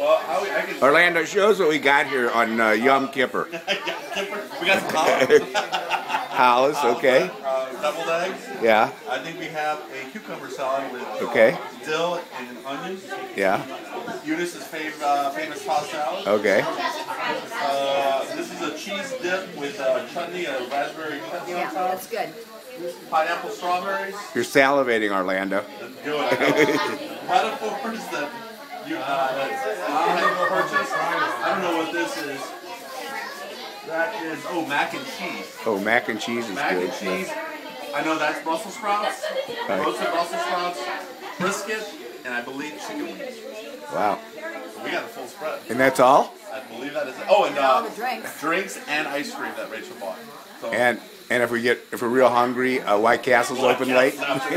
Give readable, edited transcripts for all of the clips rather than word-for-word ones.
Well, I can... Orlando, show us what we got here on Yom Kippur. We got some collard. Hollis, okay. Deviled eggs. Yeah. I think we have a cucumber salad with dill and onions. Yeah. Eunice's famous tossed salad. Okay. This is a cheese dip with chutney, a raspberry chutney on top. That's good. Pineapple strawberries. You're salivating, Orlando. Good. Metaphors that you had purchased. I don't know what this is. That is, mac and cheese. Oh, mac and cheese is Mac good. and cheese. I know that's Brussels sprouts, roasted Brussels sprouts, brisket, and I believe chicken wings. Wow. We got a full spread. And that's all? I believe that is it. Oh, and all the drinks. Drinks and ice cream that Rachel bought. So, And if we're real hungry, White Castle's open late.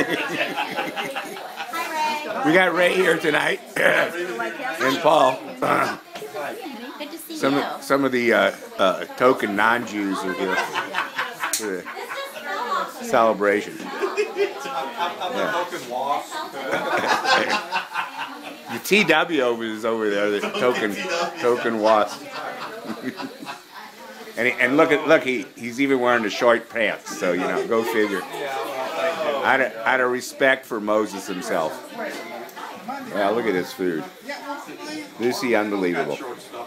We got Ray here tonight and Paul. Good to see Some of the token non-Jews are here for the celebration. The TW is over there, the token wasp. And look, he's even wearing the short pants. So go figure. Out of respect for Moses himself. Wow, look at this food. Lucy, unbelievable.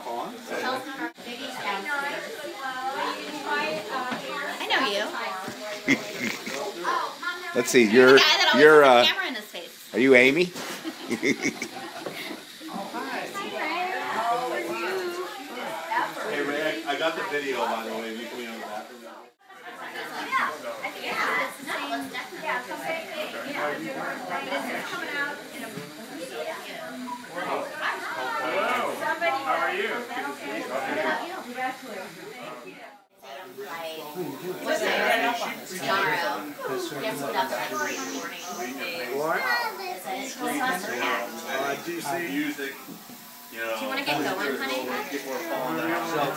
I know you. Let's see, You're the guy that always has a camera in his face. Are you Amy? Hey Ray, I got the video by the way. We can in the bathroom now. How are you? What? Do you see music? Do you want to get going, honey? People are falling down.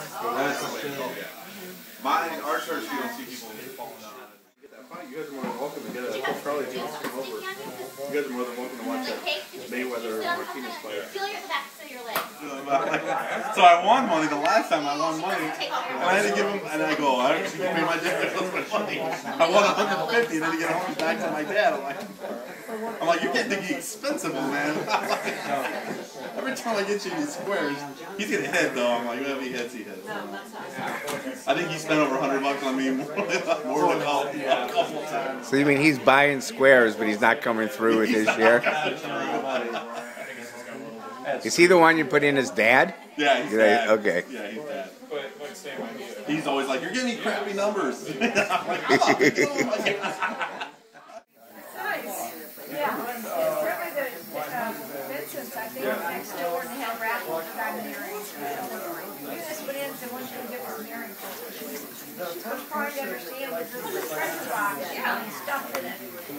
Our church, you don't see people falling down. You guys are more than welcome to get a Charlie come over. You guys are more than welcome to watch that Mayweather Martinez fight. Feel your back of your legs. So I won money the last time I won money, and I had to give him, and I go, I actually pay my dad money. I won 150, and then to get home back to my dad. I'm like, you're getting expensive, man. Every time I get you these squares, he's gonna hit though. I'm like, whatever he hits, he hits. I think he spent over $100 on me more than a couple times. So you mean he's buying squares, but he's not coming through with his share? Is he the one you put in as dad? Yeah, he's dad. Okay. Yeah, he's dad. He's always like, you're giving me crappy numbers. I'm like, Yeah. Certainly the Vincent's, I think, next door and they have raffles for diamond earrings. You just went in and said, once you get some earrings, I'm trying to understand that this is a treasure box. Yeah. And stuff in it.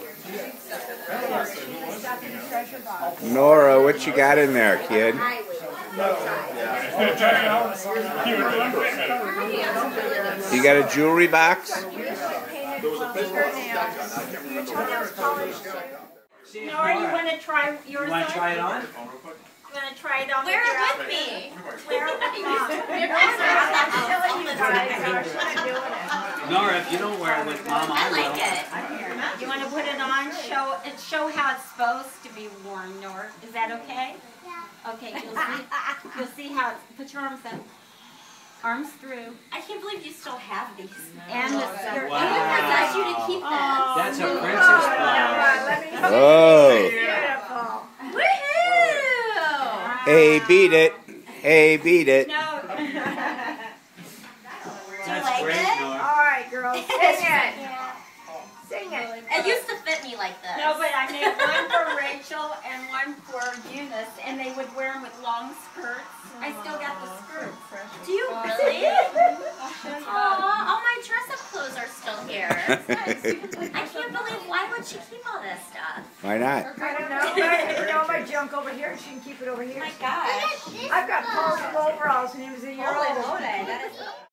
Stuff in the treasure box. Nora, what you got in there, kid? You got a jewelry box? Nora, you want to try yours on? You want to try it on? You want to try it on? Wear it with me. Wear it with Mom. Nora, if you don't wear it with Mom, I like it. You want to put it on? Show how it's supposed to be worn, Nora. Is that okay? Yeah. Okay, you'll see how. Put your arms in. Arms through. I can't believe you still have these. And the skirt. Who possessed you to keep this? That's a princess blouse. Oh. Woohoo! Hey, beat it. Hey, beat it. No. Do you That's like great, it? Nora. All right, girls, sing it. Sing it. It used to fit me like this. No, but I made one for Rachel and one for Eunice, and they would wear them with long skirts. I still got the skirts. Do you really? Aw, all my dress-up clothes are still here. I can't believe, why would she keep all this stuff? Why not? I don't know, but I put all my junk over here and she can keep it over here. Oh my gosh. I've got Paul's overalls and he was a year old. Holy moly, that is